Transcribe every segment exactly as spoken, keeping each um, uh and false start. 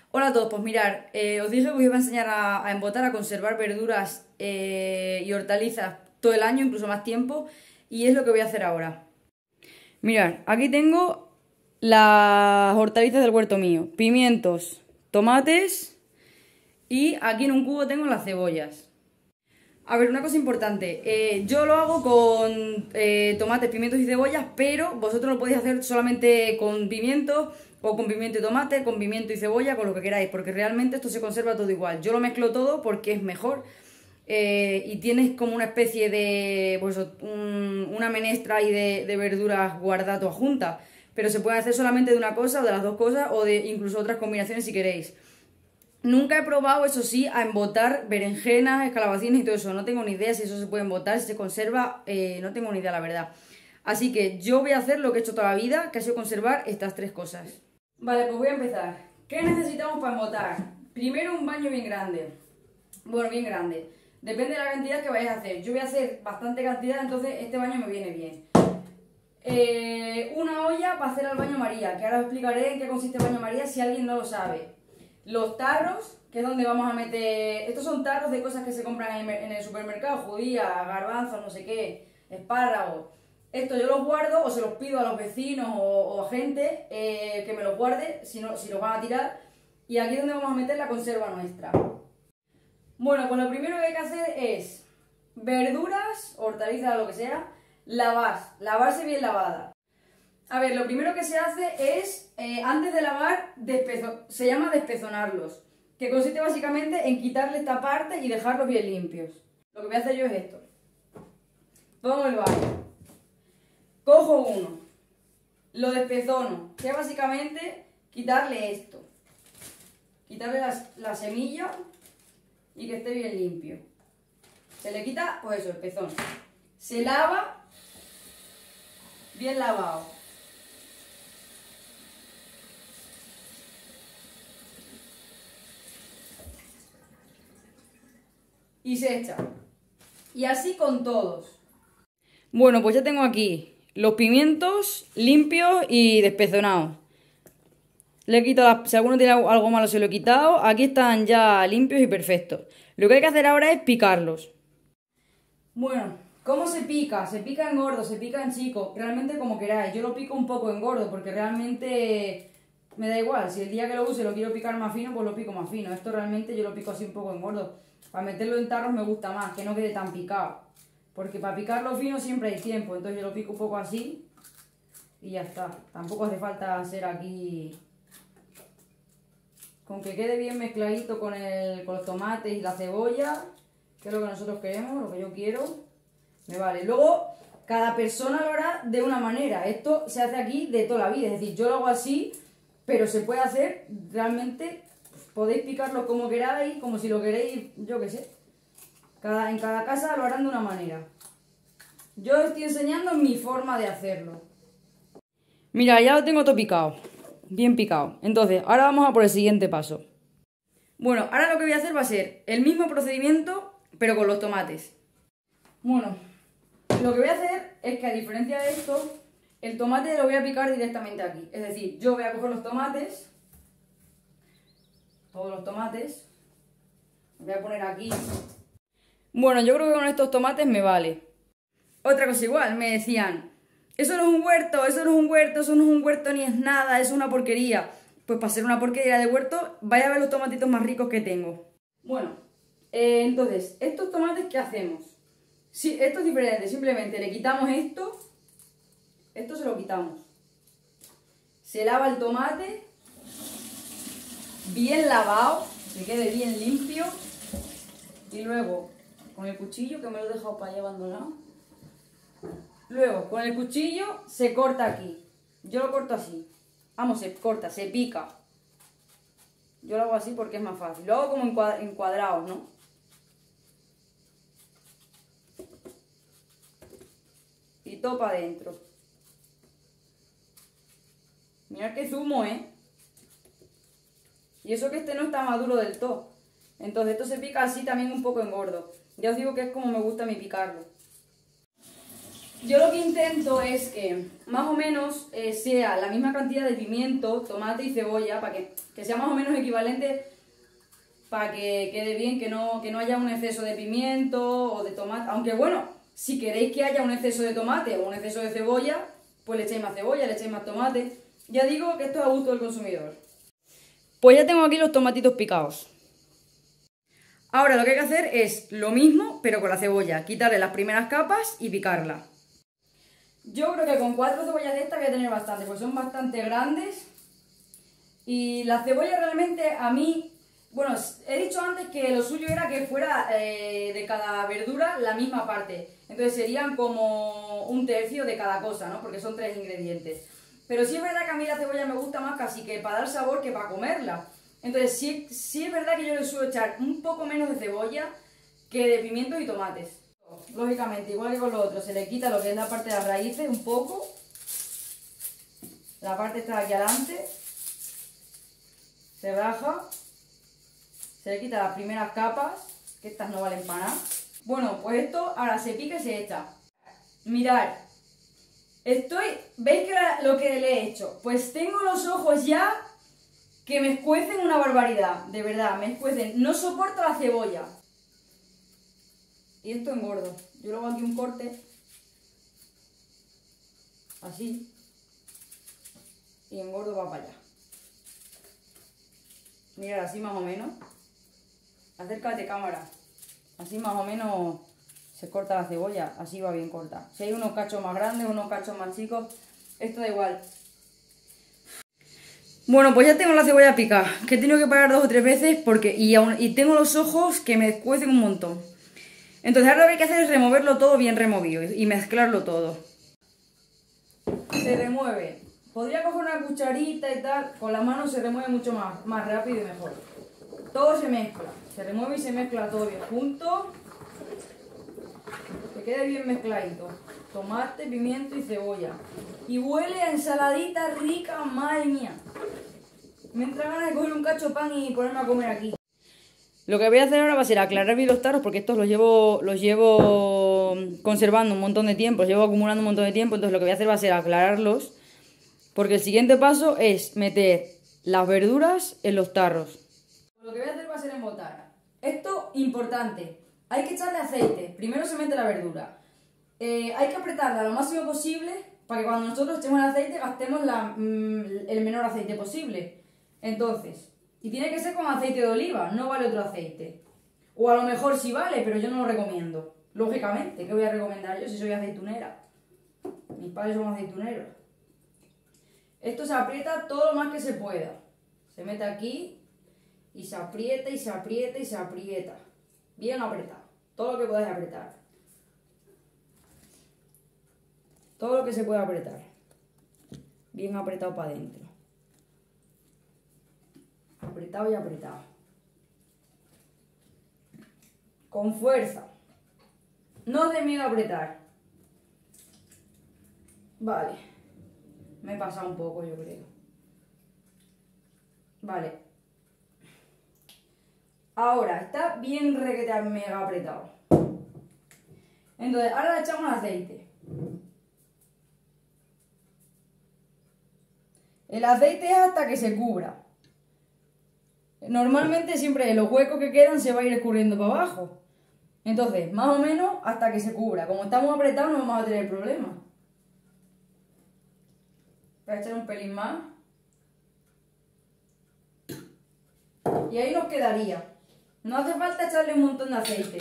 Hola a todos, pues mirar, eh, os dije que os iba a enseñar a, a embotar, a conservar verduras eh, y hortalizas todo el año, incluso más tiempo, y es lo que voy a hacer ahora. Mirad, aquí tengo las hortalizas del huerto mío, pimientos, tomates y aquí en un cubo tengo las cebollas. A ver, una cosa importante, eh, yo lo hago con eh, tomates, pimientos y cebollas, pero vosotros lo podéis hacer solamente con pimientos o con pimiento y tomate, con pimiento y cebolla, con lo que queráis, porque realmente esto se conserva todo igual. Yo lo mezclo todo porque es mejor eh, y tienes como una especie de, pues, un, una menestra ahí de, de verduras guardadas todas juntas, pero se puede hacer solamente de una cosa o de las dos cosas o de incluso otras combinaciones si queréis. Nunca he probado, eso sí, a embotar berenjenas, escalabacines y todo eso. No tengo ni idea si eso se puede embotar, si se conserva, eh, no tengo ni idea, la verdad. Así que yo voy a hacer lo que he hecho toda la vida, que ha sido conservar estas tres cosas. Vale, pues voy a empezar. ¿Qué necesitamos para embotar? Primero un baño bien grande. Bueno, bien grande. Depende de la cantidad que vayáis a hacer. Yo voy a hacer bastante cantidad, entonces este baño me viene bien. Eh, una olla para hacer el baño María, que ahora os explicaré en qué consiste el baño María si alguien no lo sabe. Los tarros, que es donde vamos a meter... Estos son tarros de cosas que se compran en el supermercado, judías, garbanzos, no sé qué, espárragos. Esto yo los guardo o se los pido a los vecinos o, o a gente eh, que me los guarde, si, no, si los van a tirar. Y aquí es donde vamos a meter la conserva nuestra. Bueno, pues lo primero que hay que hacer es verduras, hortalizas, lo que sea, lavar, lavarse bien lavada. A ver, lo primero que se hace es, eh, antes de lavar, se llama despezonarlos, que consiste básicamente en quitarle esta parte y dejarlos bien limpios. Lo que voy a hacer yo es esto. Pongo el baño, cojo uno, lo despezono, que es básicamente quitarle esto, quitarle las, la semilla y que esté bien limpio. Se le quita, pues eso, el pezón. Se lava, bien lavado. Y se echa. Y así con todos. Bueno, pues ya tengo aquí los pimientos limpios y despezonados. Le he quitado, si alguno tiene algo malo se lo he quitado. Aquí están ya limpios y perfectos. Lo que hay que hacer ahora es picarlos. Bueno, ¿cómo se pica? Se pica en gordo, se pica en chico, realmente como queráis. Yo lo pico un poco en gordo porque realmente me da igual. Si el día que lo use lo quiero picar más fino, pues lo pico más fino. Esto realmente yo lo pico así un poco en gordo. Para meterlo en tarros me gusta más, que no quede tan picado. Porque para picarlo fino siempre hay tiempo. Entonces yo lo pico un poco así y ya está. Tampoco hace falta hacer aquí... Con que quede bien mezcladito con, el, con los tomates y la cebolla, que es lo que nosotros queremos, lo que yo quiero, me vale. Luego, cada persona lo hará de una manera. Esto se hace aquí de toda la vida. Es decir, yo lo hago así, pero se puede hacer realmente... Podéis picarlo como queráis, como si lo queréis, yo qué sé. Cada, en cada casa lo harán de una manera. Yo os estoy enseñando mi forma de hacerlo. Mira, ya lo tengo todo picado. Bien picado. Entonces, ahora vamos a por el siguiente paso. Bueno, ahora lo que voy a hacer va a ser el mismo procedimiento, pero con los tomates. Bueno, lo que voy a hacer es que a diferencia de esto, el tomate lo voy a picar directamente aquí. Es decir, yo voy a coger los tomates... Todos los tomates. Voy a poner aquí. Bueno, yo creo que con estos tomates me vale. Otra cosa igual, me decían, eso no es un huerto, eso no es un huerto, eso no es un huerto ni es nada, es una porquería. Pues para ser una porquería de huerto, vaya a ver los tomatitos más ricos que tengo. Bueno, eh, entonces, estos tomates, ¿qué hacemos? Sí, esto es diferente, simplemente le quitamos esto, esto se lo quitamos. Se lava el tomate, bien lavado, que quede bien limpio. Y luego, con el cuchillo, que me lo he dejado para allá abandonado. Luego, con el cuchillo se corta aquí. Yo lo corto así. Vamos, se corta, se pica. Yo lo hago así porque es más fácil. Lo hago como en cuadrados, ¿no? Y todo para adentro. Mirad qué zumo, ¿eh? Y eso que este no está maduro del todo. Entonces esto se pica así también un poco en gordo. Ya os digo que es como me gusta a mí picarlo. yo lo que intento es que más o menos eh, sea la misma cantidad de pimiento, tomate y cebolla, para que, que sea más o menos equivalente, para que quede bien, que no, que no haya un exceso de pimiento o de tomate. Aunque bueno, si queréis que haya un exceso de tomate o un exceso de cebolla, pues le echáis más cebolla, le echáis más tomate. Ya digo que esto es a gusto del consumidor. Pues ya tengo aquí los tomatitos picados. Ahora lo que hay que hacer es lo mismo, pero con la cebolla. Quitarle las primeras capas y picarla. Yo creo que con cuatro cebollas de estas voy a tener bastante, porque son bastante grandes. Y la cebolla realmente a mí... Bueno, he dicho antes que lo suyo era que fuera eh, de cada verdura la misma parte. Entonces serían como un tercio de cada cosa, ¿no? Porque son tres ingredientes. Pero sí es verdad que a mí la cebolla me gusta más casi que para dar sabor que para comerla. Entonces sí, sí es verdad que yo le suelo echar un poco menos de cebolla que de pimientos y tomates. Lógicamente, igual que con lo otro, se le quita lo que es la parte de las raíces un poco. La parte está aquí adelante. Se raja. Se le quita las primeras capas, que estas no valen para nada. Bueno, pues esto ahora se pica y se echa. Mirad, estoy... ¿Veis que la, lo que le he hecho? Pues tengo los ojos ya que me escuecen una barbaridad, de verdad, me escuecen. No soporto la cebolla. Y esto engordo. Yo le hago aquí un corte, así, y engordo va para allá. Mirad, así más o menos. Acércate, cámara. Así más o menos se corta la cebolla. Así va bien corta. Si hay unos cachos más grandes, unos cachos más chicos, esto da igual. Bueno, pues ya tengo la cebolla picada, que he tenido que parar dos o tres veces porque y, aún, y tengo los ojos que me escuecen un montón. Entonces ahora lo que hay que hacer es removerlo todo bien removido y mezclarlo todo. Se remueve. Podría coger una cucharita y tal, con la mano se remueve mucho más, más rápido y mejor. Todo se mezcla, se remueve y se mezcla todo bien junto. Que quede bien mezcladito. Tomate, pimiento y cebolla. Y huele a ensaladita rica, madre mía. Me entra ganas de coger un cacho de pan y ponerme a comer aquí. Lo que voy a hacer ahora va a ser aclarar bien los tarros, porque estos los llevo, los llevo conservando un montón de tiempo, los llevo acumulando un montón de tiempo, entonces lo que voy a hacer va a ser aclararlos, porque el siguiente paso es meter las verduras en los tarros. Lo que voy a hacer va a ser embotar. Esto, importante, hay que echarle aceite. Primero se mete la verdura. Eh, hay que apretarla lo máximo posible para que cuando nosotros echemos el aceite gastemos la, mm, el menor aceite posible. Entonces, y tiene que ser con aceite de oliva, no vale otro aceite. O a lo mejor sí vale, pero yo no lo recomiendo. Lógicamente, ¿qué voy a recomendar yo si soy aceitunera? Mis padres son aceituneros. Esto se aprieta todo lo más que se pueda. Se mete aquí y se aprieta y se aprieta y se aprieta. Bien apretado. Todo lo que podáis apretar. Todo lo que se pueda apretar. Bien apretado para adentro. Apretado y apretado. Con fuerza. No os dé miedo a apretar. Vale. Me he pasado un poco, yo creo. Vale. Ahora, está bien requete mega apretado. Entonces, ahora le echamos aceite. El aceite es hasta que se cubra. Normalmente siempre los huecos que quedan se va a ir escurriendo para abajo. Entonces, más o menos hasta que se cubra. Como estamos apretados no vamos a tener problema. Voy a echar un pelín más. Y ahí nos quedaría. No hace falta echarle un montón de aceite.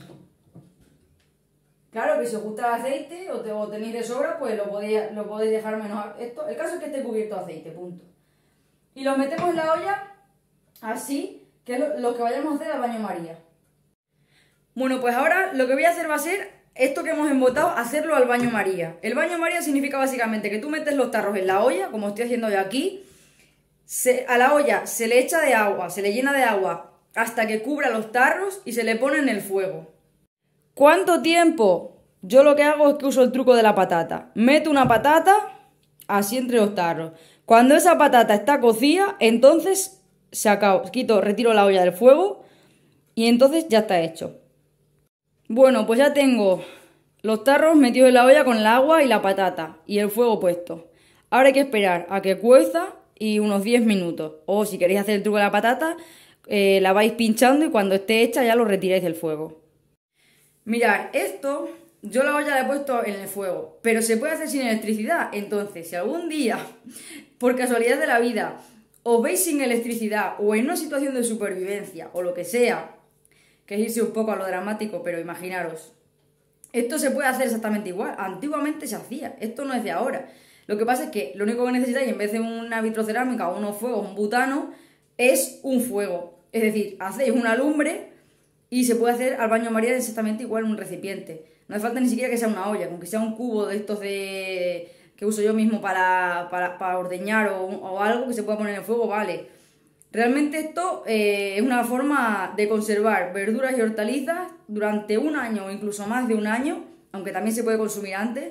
Claro que si os gusta el aceite o, te, o tenéis de sobra, pues lo podéis, lo podéis dejar menos. Esto, el caso es que esté cubierto de aceite, punto. Y lo metemos en la olla, así, que es lo, lo que vayamos a hacer al baño María. Bueno, pues ahora lo que voy a hacer va a ser esto que hemos embotado, hacerlo al baño María. El baño María significa básicamente que tú metes los tarros en la olla, como estoy haciendo yo aquí. Se, a la olla se le echa de agua, se le llena de agua hasta que cubra los tarros y se le pone en el fuego. ¿Cuánto tiempo? Yo lo que hago es que uso el truco de la patata. Meto una patata así entre los tarros. Cuando esa patata está cocida, entonces se acabó. Quito, retiro la olla del fuego y entonces ya está hecho. Bueno, pues ya tengo Los tarros metidos en la olla con el agua y la patata y el fuego puesto. Ahora hay que esperar a que cueza y unos diez minutos. O si queréis hacer el truco de la patata, eh, la vais pinchando y cuando esté hecha ya lo retiráis del fuego. Mirad, esto yo la olla la he puesto en el fuego, pero se puede hacer sin electricidad. Entonces, si algún día, por casualidad de la vida, os veis sin electricidad o en una situación de supervivencia o lo que sea, que es irse un poco a lo dramático, pero imaginaros, esto se puede hacer exactamente igual. Antiguamente se hacía, esto no es de ahora. Lo que pasa es que lo único que necesitáis en vez de una vitrocerámica o unos fuegos, un butano, es un fuego. Es decir, hacéis una lumbre y se puede hacer al baño María exactamente igual en un recipiente. No hace falta ni siquiera que sea una olla, con que sea un cubo de estos de que uso yo mismo para, para, para ordeñar o, o algo que se pueda poner en el fuego, vale. Realmente esto eh, es una forma de conservar verduras y hortalizas durante un año o incluso más de un año, aunque también se puede consumir antes.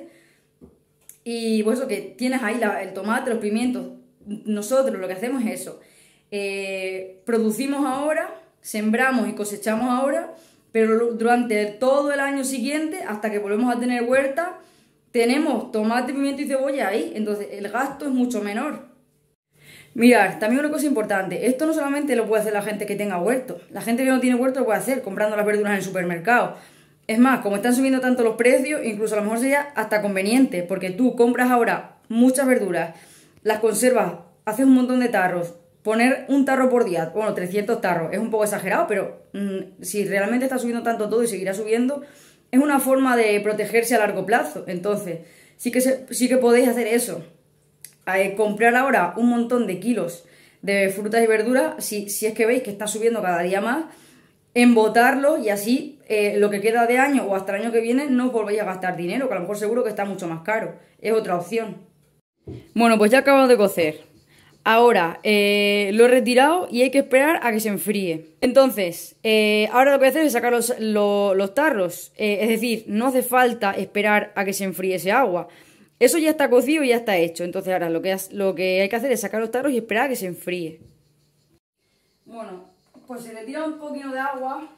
Y pues eso, que tienes ahí la, el tomate, los pimientos. Nosotros lo que hacemos es eso. Eh, producimos ahora, sembramos y cosechamos ahora, pero durante todo el año siguiente, hasta que volvemos a tener huerta, tenemos tomate, pimiento y cebolla ahí. Entonces el gasto es mucho menor. Mirad, también una cosa importante, esto no solamente lo puede hacer la gente que tenga huerto, la gente que no tiene huerto lo puede hacer comprando las verduras en el supermercado. Es más, como están subiendo tanto los precios, incluso a lo mejor sería hasta conveniente, porque tú compras ahora muchas verduras, las conservas, haces un montón de tarros, poner un tarro por día, bueno, trescientos tarros, es un poco exagerado, pero mmm, si realmente está subiendo tanto todo y seguirá subiendo, es una forma de protegerse a largo plazo. Entonces, sí que, se, sí que podéis hacer eso. Eh, comprar ahora un montón de kilos de frutas y verduras, si, si es que veis que está subiendo cada día más, embotarlo y así eh, lo que queda de año o hasta el año que viene no volvéis a gastar dinero, que a lo mejor seguro que está mucho más caro. Es otra opción. Bueno, pues ya acabo de cocer. Ahora eh, lo he retirado y hay que esperar a que se enfríe. Entonces, eh, ahora lo que voy a hacer es sacar los, los, los tarros. Eh, es decir, no hace falta esperar a que se enfríe ese agua. Eso ya está cocido y ya está hecho. Entonces ahora lo que, lo que hay que hacer es sacar los tarros y esperar a que se enfríe. Bueno, pues se le tira un poquito de agua.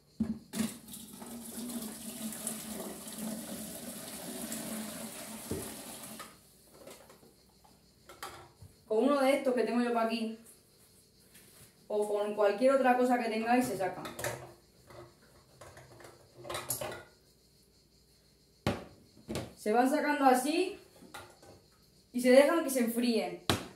Con uno de estos que tengo yo para aquí, o con cualquier otra cosa que tengáis, se saca. Se van sacando así y se dejan que se enfríen.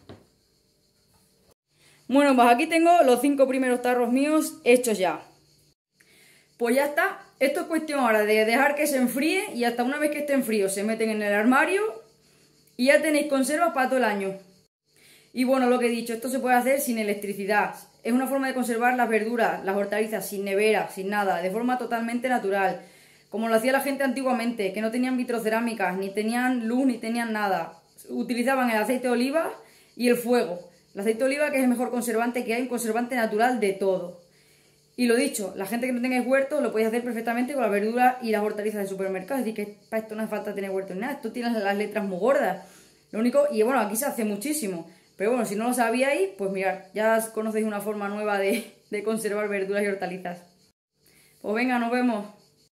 Bueno, pues aquí tengo los cinco primeros tarros míos hechos ya. Pues ya está. Esto es cuestión ahora de dejar que se enfríe y hasta una vez que estén fríos se meten en el armario y ya tenéis conservas para todo el año. Y bueno, lo que he dicho, esto se puede hacer sin electricidad. Es una forma de conservar las verduras, las hortalizas, sin nevera, sin nada, de forma totalmente natural. Como lo hacía la gente antiguamente, que no tenían vitrocerámicas, ni tenían luz, ni tenían nada. Utilizaban el aceite de oliva y el fuego. El aceite de oliva, que es el mejor conservante que hay, un conservante natural de todo. Y lo dicho, la gente que no tengáis huerto lo podéis hacer perfectamente con las verduras y las hortalizas del supermercado. Es decir, que para esto no hace falta tener huerto ni nada. Esto tiene las letras muy gordas. Lo único, y bueno, aquí se hace muchísimo. Pero bueno, si no lo sabíais, pues mirad, ya conocéis una forma nueva de, de conservar verduras y hortalizas. Pues venga, nos vemos.